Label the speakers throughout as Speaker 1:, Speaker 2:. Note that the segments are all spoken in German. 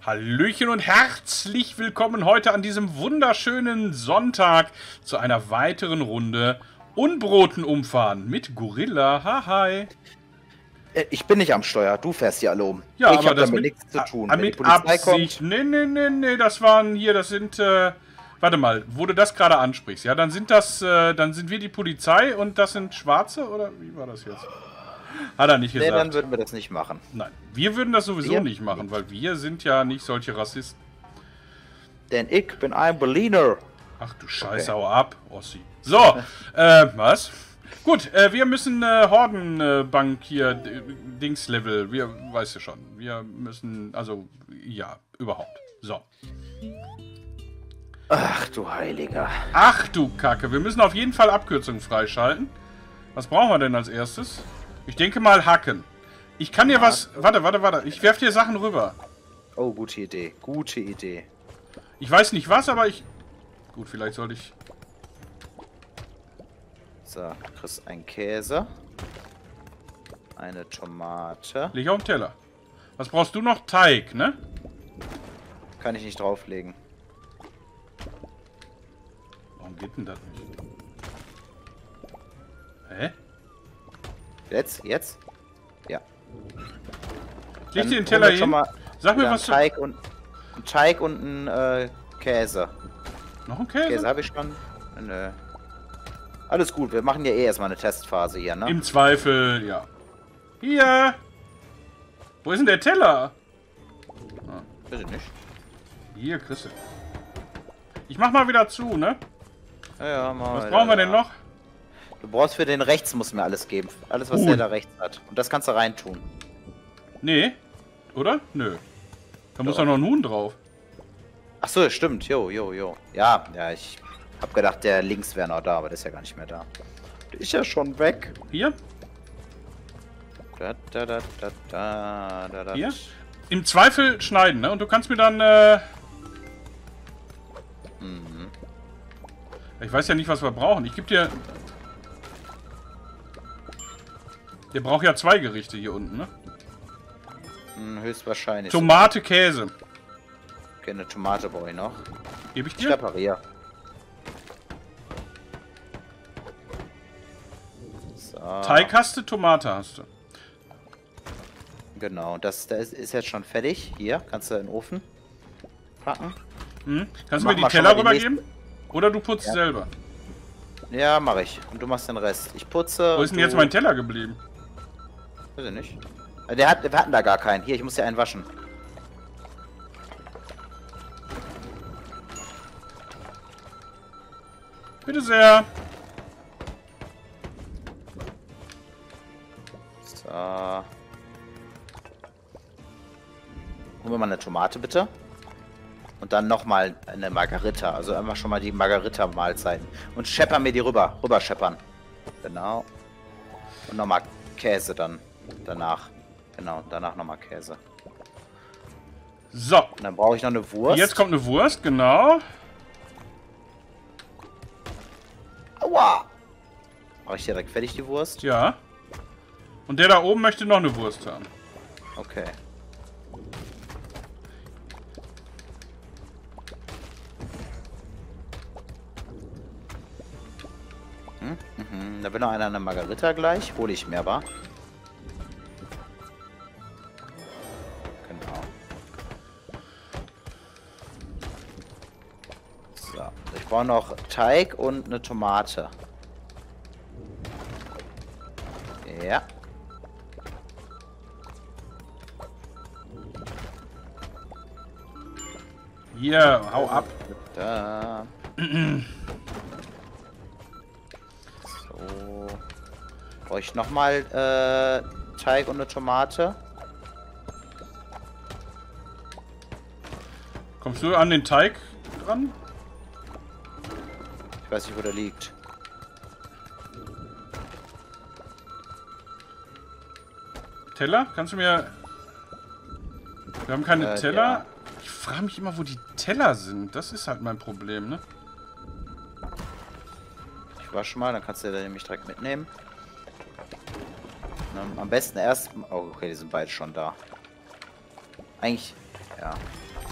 Speaker 1: Hallöchen und herzlich willkommen heute an diesem wunderschönen Sonntag zu einer weiteren Runde Unbroten umfahren mit Gorilla. Hi.
Speaker 2: Ich bin nicht am Steuer, du fährst hier alle um.
Speaker 1: Ja,
Speaker 2: ich
Speaker 1: aber
Speaker 2: habe
Speaker 1: das
Speaker 2: damit
Speaker 1: mit,
Speaker 2: nichts zu tun. Wenn die
Speaker 1: mit
Speaker 2: Polizei
Speaker 1: Absicht.
Speaker 2: kommt,
Speaker 1: Nee, das waren hier, das sind, warte mal, wo du das gerade ansprichst, ja, dann sind das, dann sind wir die Polizei und das sind Schwarze, oder wie war das jetzt? Hat er nicht gesagt.
Speaker 2: nee, dann würden wir das nicht machen.
Speaker 1: Nein, wir würden das sowieso
Speaker 2: Wir?
Speaker 1: nicht machen, weil wir sind ja nicht solche Rassisten.
Speaker 2: Denn ich bin ein Berliner.
Speaker 1: Ach du Scheiße, hau ab, Ossi. So, was? Gut, wir müssen Hordenbank hier, Dings-Level, wir, weißt du schon, wir müssen, also, ja, überhaupt. So.
Speaker 2: Ach du Heiliger.
Speaker 1: Ach du Kacke, wir müssen auf jeden Fall Abkürzungen freischalten. Was brauchen wir denn als erstes? Ich denke mal Hacken. Ich kann dir was, warte, ich werf dir Sachen rüber.
Speaker 2: Oh, gute Idee, gute Idee.
Speaker 1: Ich weiß nicht was, aber ich, gut, vielleicht sollte ich...
Speaker 2: So, du kriegst einen Käse. Eine Tomate.
Speaker 1: Leg auf den Teller. Was brauchst du noch? Teig, ne?
Speaker 2: Kann ich nicht drauflegen.
Speaker 1: Warum geht denn das nicht? Hä?
Speaker 2: Jetzt? Ja.
Speaker 1: Leg
Speaker 2: Dann
Speaker 1: dir den Teller
Speaker 2: hol mir schon
Speaker 1: hin.
Speaker 2: mal
Speaker 1: Sag mir
Speaker 2: wieder
Speaker 1: was
Speaker 2: einen Teig und einen Käse.
Speaker 1: Noch ein Käse?
Speaker 2: Käse habe ich schon. Nö. Alles gut, wir machen ja eh erstmal eine Testphase hier, ne?
Speaker 1: Im Zweifel, ja. Hier! Wo ist denn der Teller?
Speaker 2: Bitte nicht.
Speaker 1: Hier, Chrisse. Ich mach mal wieder zu, ne?
Speaker 2: Ja, mal.
Speaker 1: Was brauchen wir denn noch?
Speaker 2: Du brauchst für den rechts, muss mir alles geben. Alles, was der da rechts hat. Und das kannst du reintun.
Speaker 1: Nee. Oder? Nö. Da muss doch noch ein Huhn drauf.
Speaker 2: Ach so, stimmt. Jo. Ja, ich hab gedacht, der links wäre noch da, aber der ist ja gar nicht mehr da. Der ist ja schon weg.
Speaker 1: Hier?
Speaker 2: Da.
Speaker 1: Hier? Im Zweifel schneiden, ne? Und du kannst mir dann, Ich weiß ja nicht, was wir brauchen. Ich geb dir... Der braucht ja 2 Gerichte hier unten, ne?
Speaker 2: Höchstwahrscheinlich.
Speaker 1: Tomate, Käse.
Speaker 2: Okay, eine Tomate brauche ich noch.
Speaker 1: Gebe ich
Speaker 2: Ich
Speaker 1: dir?
Speaker 2: repariere. So.
Speaker 1: Teig hast du, Tomate hast du.
Speaker 2: Genau, das ist jetzt schon fertig. Hier, kannst du in den Ofen packen.
Speaker 1: Kannst du
Speaker 2: Mach
Speaker 1: mir die
Speaker 2: mal schon
Speaker 1: Teller
Speaker 2: mal die
Speaker 1: rübergeben? Oder du putzt
Speaker 2: Ja.
Speaker 1: selber?
Speaker 2: Ja, mache ich. Und du machst den Rest. Ich putze.
Speaker 1: Wo ist denn jetzt mein Teller geblieben?
Speaker 2: Weiß ich nicht. Wir hatten da gar keinen. Hier, ich muss dir einen waschen.
Speaker 1: Bitte sehr.
Speaker 2: So. Holen wir mal eine Tomate, bitte. Und dann nochmal eine Margarita. Also einfach schon mal die Margarita-Mahlzeiten. Und schepper mir die rüber. Rüber scheppern. Genau. Und nochmal Käse dann. Danach. Genau, danach nochmal Käse.
Speaker 1: So.
Speaker 2: Und dann brauche ich noch eine Wurst.
Speaker 1: Jetzt kommt eine Wurst, genau.
Speaker 2: Aua! Mache ich direkt fertig die Wurst?
Speaker 1: Ja. Und der da oben möchte noch eine Wurst haben.
Speaker 2: Okay. Da will noch einer eine Margarita gleich. Hole ich mir aber. Genau. So. Ich brauche noch Teig und eine Tomate. Ja.
Speaker 1: Hier, hau ab.
Speaker 2: Da. So. Brauche ich nochmal Teig und eine Tomate?
Speaker 1: Kommst du an den Teig dran?
Speaker 2: Ich weiß nicht, wo der liegt.
Speaker 1: Teller? Kannst du mir... Wir haben keine Teller.
Speaker 2: Ja.
Speaker 1: Ich frage mich immer, wo die Teller sind. Das ist halt mein Problem, ne?
Speaker 2: Ich wasche mal, dann kannst du den nämlich direkt mitnehmen. Am besten erst... Oh, okay, die sind beide schon da. Eigentlich... Ja.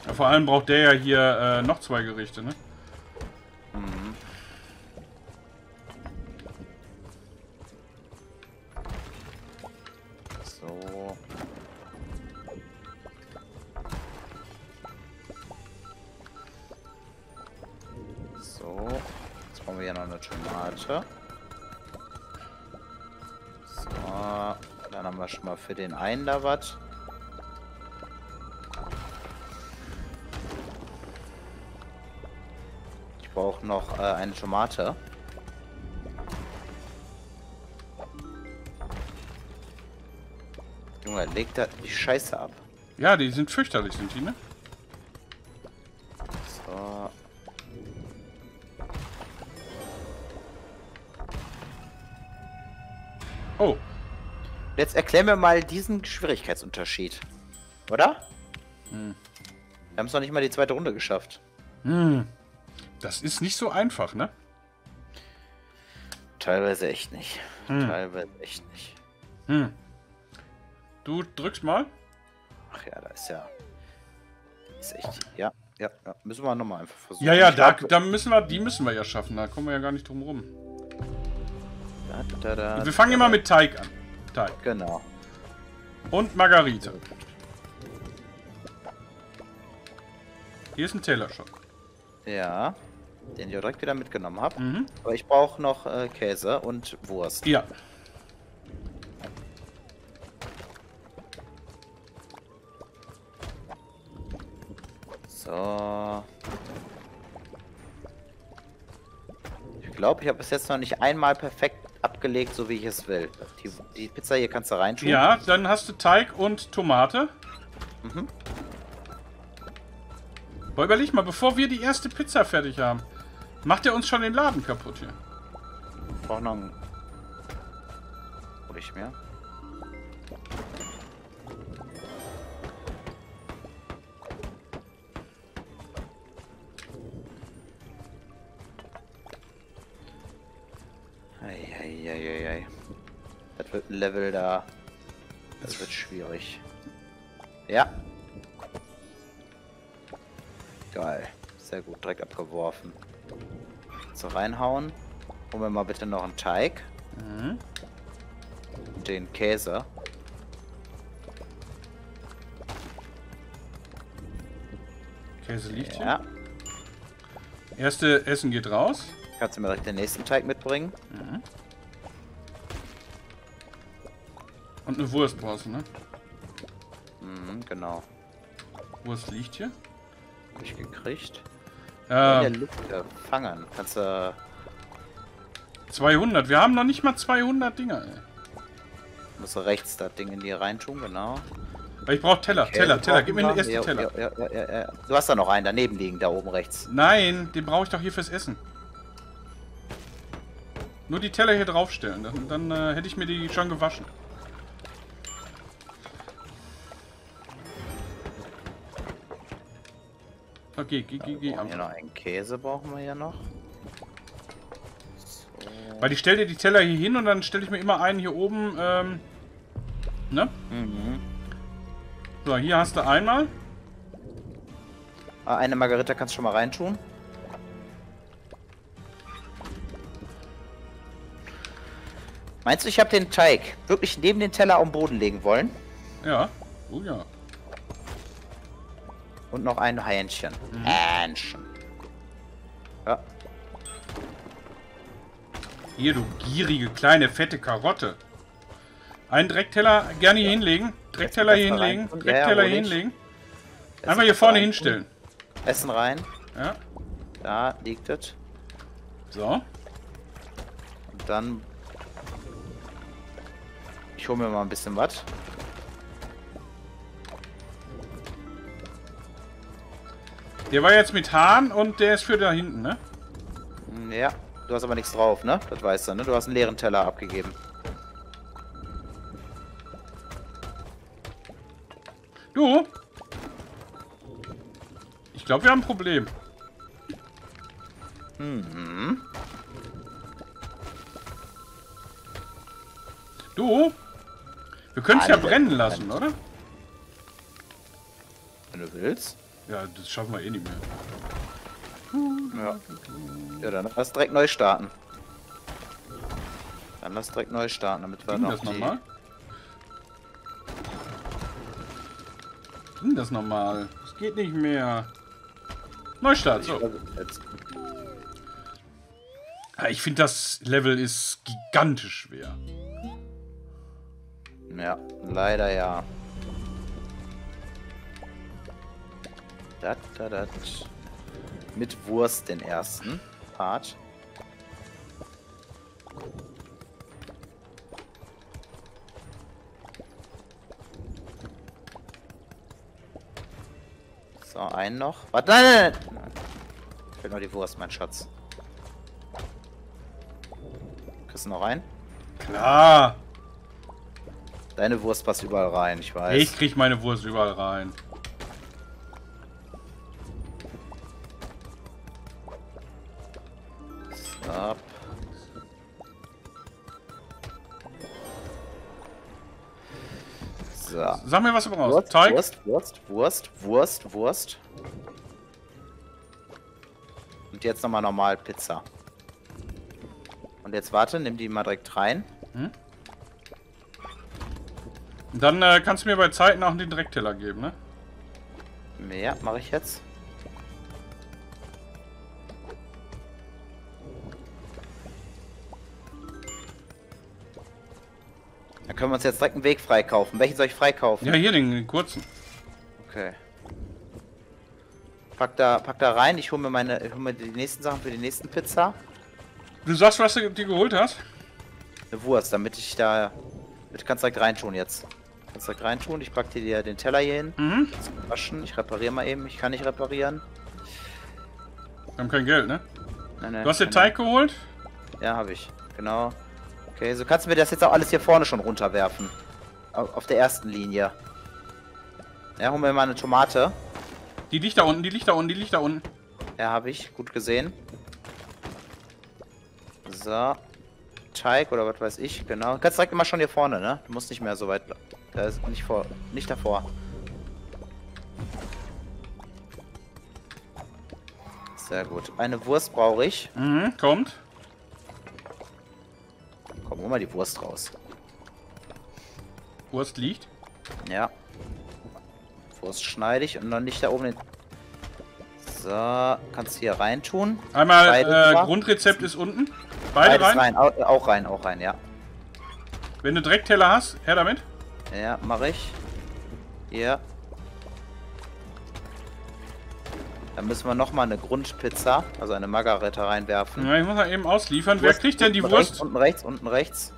Speaker 1: Ja, vor allem braucht der ja hier noch 2 Gerichte, ne?
Speaker 2: Mhm. So. So. Jetzt brauchen wir hier noch eine Tomate. So. Dann haben wir schon mal für den einen da was. Ich brauche noch eine Tomate. Junge, legt da die Scheiße ab.
Speaker 1: Ja, die sind fürchterlich, sind die, ne?
Speaker 2: So.
Speaker 1: Oh.
Speaker 2: Jetzt erklär mir mal diesen Schwierigkeitsunterschied. Oder?
Speaker 1: Hm.
Speaker 2: Wir haben es noch nicht mal die zweite Runde geschafft.
Speaker 1: Hm. Das ist nicht so einfach, ne?
Speaker 2: Teilweise echt nicht.
Speaker 1: Hm.
Speaker 2: Teilweise echt nicht.
Speaker 1: Hm. Du drückst mal.
Speaker 2: Ach ja, da ist ja... Ist echt... Ja, ja, ja. Müssen wir nochmal einfach versuchen.
Speaker 1: Ja, ja,
Speaker 2: Ich glaub,
Speaker 1: da müssen wir, die müssen wir ja schaffen. Da kommen wir ja gar nicht drum rum. Wir fangen
Speaker 2: fangen
Speaker 1: immer mit Teig an. Teig.
Speaker 2: Genau.
Speaker 1: Und Margarita. Hier ist ein Teller schon.
Speaker 2: Ja. Den ich auch direkt wieder mitgenommen habe.
Speaker 1: Mhm.
Speaker 2: Aber ich brauche noch Käse und Wurst.
Speaker 1: Ja.
Speaker 2: So. Ich glaube, ich habe bis jetzt noch nicht einmal perfekt abgelegt, so wie ich es will. Die Pizza hier kannst du reintun.
Speaker 1: Ja, dann hast du Teig und Tomate.
Speaker 2: Mhm.
Speaker 1: Aber überleg mal, bevor wir die erste Pizza fertig haben, macht er uns schon den Laden kaputt hier.
Speaker 2: Ich brauche noch einen... Hol ich mir. Eieieiei. Das wird ein Level da. Das wird schwierig. Ja. Geil. Sehr gut. Direkt abgeworfen. So reinhauen. Holen wir mal bitte noch einen Teig.
Speaker 1: Mhm.
Speaker 2: Und den Käse.
Speaker 1: Käse liegt
Speaker 2: Ja.
Speaker 1: hier. Erste Essen geht raus.
Speaker 2: Kannst du mir direkt den nächsten Teig mitbringen?
Speaker 1: Mhm. Und eine Wurst brauchst du, ne?
Speaker 2: Mhm, genau.
Speaker 1: Wurst liegt hier.
Speaker 2: Hab ich gekriegt. In der
Speaker 1: Ähm,
Speaker 2: Luft fangen. Kannst du...
Speaker 1: 200. Wir haben noch nicht mal 200 Dinger, ey.
Speaker 2: Musst du rechts das Ding in die reintun, genau.
Speaker 1: Aber ich brauche Teller,
Speaker 2: Käse
Speaker 1: Teller. Gib mir den
Speaker 2: brauchen
Speaker 1: ersten
Speaker 2: wir.
Speaker 1: Teller.
Speaker 2: Ja. Du hast da noch einen daneben liegen, da oben rechts.
Speaker 1: Nein, den brauche ich doch hier fürs Essen. Nur die Teller hier draufstellen. Dann hätte ich mir die schon gewaschen. Okay, geh
Speaker 2: Hier
Speaker 1: einfach.
Speaker 2: noch einen Käse brauchen wir ja noch. So.
Speaker 1: Weil ich stelle dir die Teller hier hin und dann stelle ich mir immer einen hier oben, ne?
Speaker 2: Mhm.
Speaker 1: So, hier hast du einmal.
Speaker 2: Ah, eine Margarita kannst du schon mal reintun. Meinst du, ich habe den Teig wirklich neben den Teller am Boden legen wollen?
Speaker 1: Ja. Oh ja.
Speaker 2: Und noch ein Hähnchen. Hähnchen. Ja.
Speaker 1: Hier, du gierige, kleine, fette Karotte. Einen Dreckteller gerne hier hinlegen. Dreckteller hier hinlegen. Dreckteller hier hinlegen. Einfach hier vorne hinstellen.
Speaker 2: Essen rein.
Speaker 1: Ja.
Speaker 2: Da liegt es.
Speaker 1: So.
Speaker 2: Und dann... Ich hole mir mal ein bisschen was.
Speaker 1: Der war jetzt mit Hahn und der ist für da hinten, ne?
Speaker 2: Ja, du hast aber nichts drauf, ne? Das weißt du, ne? Du hast einen leeren Teller abgegeben.
Speaker 1: Du? Ich glaube, wir haben ein Problem.
Speaker 2: Mhm.
Speaker 1: Du? Wir können es ja
Speaker 2: Alle
Speaker 1: brennen lassen, oder?
Speaker 2: Wenn du willst.
Speaker 1: Ja, das schaffen wir eh nicht mehr.
Speaker 2: Ja. Ja, dann lass direkt neu starten. Dann lass direkt neu starten, damit wir
Speaker 1: Ging
Speaker 2: noch
Speaker 1: das
Speaker 2: die...
Speaker 1: nochmal? Ging das nochmal? Es geht nicht mehr. Neustart, so.
Speaker 2: Jetzt.
Speaker 1: Ja, ich finde, das Level ist gigantisch schwer.
Speaker 2: Ja, leider ja. Dat. Mit Wurst den ersten Part. So, einen noch. Warte, nein! Fehlt noch die Wurst, mein Schatz. Kriegst du noch rein?
Speaker 1: Klar.
Speaker 2: Deine Wurst passt überall rein, ich weiß.
Speaker 1: Ich krieg meine Wurst überall rein.
Speaker 2: So. So.
Speaker 1: Sag mir, was du brauchst. Teig?
Speaker 2: Wurst. Und jetzt nochmal normal Pizza. Und jetzt warte, nimm die mal direkt rein.
Speaker 1: Und dann kannst du mir bei Zeiten auch den Direktteller geben, ne?
Speaker 2: Ja, mache ich jetzt. Dann können wir uns jetzt direkt einen Weg freikaufen. Welchen soll ich freikaufen?
Speaker 1: Ja, hier den kurzen.
Speaker 2: Okay. Pack da rein. Ich hole mir die nächsten Sachen für die nächsten Pizza.
Speaker 1: Du sagst, was du dir geholt hast?
Speaker 2: Eine Wurst, damit ich da... Du kannst direkt reintun jetzt. Kannst direkt reintun. Ich pack dir den Teller hier hin. Zum Waschen. Ich repariere mal eben. Ich kann nicht reparieren.
Speaker 1: Wir haben kein Geld, ne?
Speaker 2: Nein,
Speaker 1: Du hast den Teig geholt?
Speaker 2: Ja, habe ich. Genau. Okay, so kannst du mir das jetzt auch alles hier vorne schon runterwerfen. Auf der ersten Linie. Ja, holen wir mal eine Tomate.
Speaker 1: Die liegt da unten, die liegt da unten, die liegt da unten.
Speaker 2: Ja, habe ich. Gut gesehen. So. Teig oder was weiß ich. Genau. Du kannst direkt immer schon hier vorne, ne? Du musst nicht mehr so weit... Da ist nicht davor. Sehr gut. Eine Wurst brauche ich.
Speaker 1: Kommt.
Speaker 2: Komm, hol mal die Wurst raus.
Speaker 1: Wurst liegt.
Speaker 2: Ja. Wurst schneide ich und dann nicht da oben den... So, kannst du hier reintun.
Speaker 1: Einmal Grundrezept ist unten. Beide rein.
Speaker 2: Auch rein, ja.
Speaker 1: Wenn du Direktteller hast, her damit.
Speaker 2: Ja, mache ich. Hier. Dann müssen wir nochmal eine Grundpizza, also eine Margarita reinwerfen.
Speaker 1: Ja, ich muss mal eben ausliefern. Wer kriegt denn die Wurst?
Speaker 2: Unten rechts.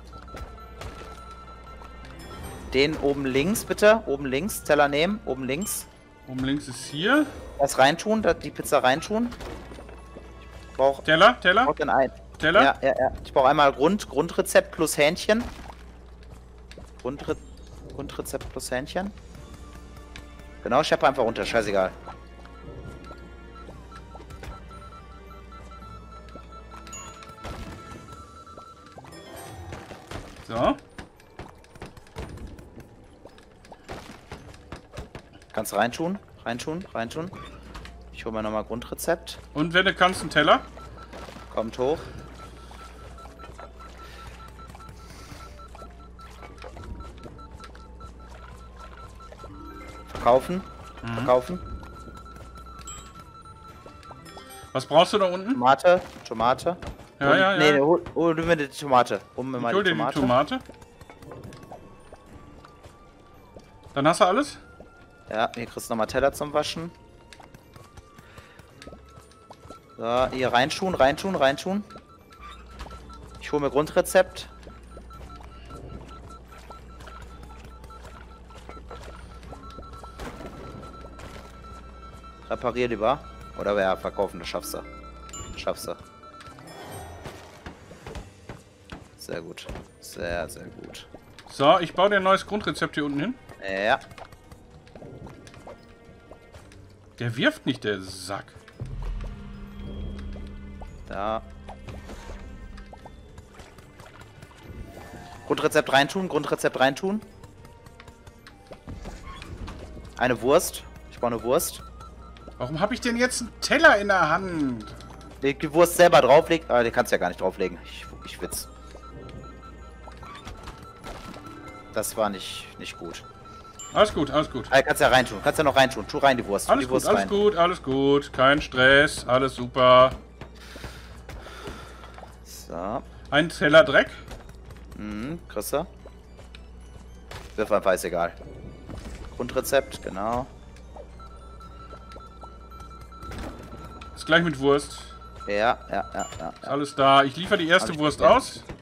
Speaker 2: Den oben links, bitte. Oben links. Teller nehmen. Oben links.
Speaker 1: Oben links ist hier.
Speaker 2: Das reintun, die Pizza reintun. Ich brauche...
Speaker 1: Teller?
Speaker 2: Teller?
Speaker 1: Teller?
Speaker 2: Ja. Ich brauche einmal Grundrezept plus Hähnchen. Grundrezept plus Hähnchen. Genau, scheppe einfach runter. Scheißegal.
Speaker 1: So.
Speaker 2: Kannst reintun. Ich hole mir nochmal Grundrezept.
Speaker 1: Und wenn du kannst, einen Teller.
Speaker 2: Kommt hoch. Verkaufen.
Speaker 1: Was brauchst du da unten?
Speaker 2: Tomate.
Speaker 1: Ja.
Speaker 2: Nee, hol mir die Tomate. Hol mir mal
Speaker 1: Ich hol dir die Tomate. Dann hast du alles?
Speaker 2: Ja, hier kriegst du nochmal Teller zum Waschen. So, hier reintun. Ich hole mir Grundrezept. Reparier lieber. Oder wer verkaufen, das schaffst du. Sehr gut. Sehr gut.
Speaker 1: So, ich baue dir ein neues Grundrezept hier unten hin.
Speaker 2: Ja.
Speaker 1: Der wirft nicht, der Sack.
Speaker 2: Da. Grundrezept reintun. Eine Wurst. Ich brauche eine Wurst.
Speaker 1: Warum habe ich denn jetzt einen Teller in der Hand?
Speaker 2: Leg die Wurst selber drauflegen. Ah, die kannst du ja gar nicht drauflegen. Ich witz. Das war nicht gut.
Speaker 1: Alles gut, alles gut.
Speaker 2: Ah, kannst ja reintun. Kannst ja noch reintun. Tu rein die Wurst.
Speaker 1: Alles gut, alles gut, alles gut. Kein Stress, alles super.
Speaker 2: So.
Speaker 1: Ein Teller Dreck.
Speaker 2: Kriegst du? Wirf einfach, ist egal. Grundrezept, genau.
Speaker 1: Ist gleich mit Wurst.
Speaker 2: Ja.
Speaker 1: Ist alles da. Ich liefere die erste Wurst aus.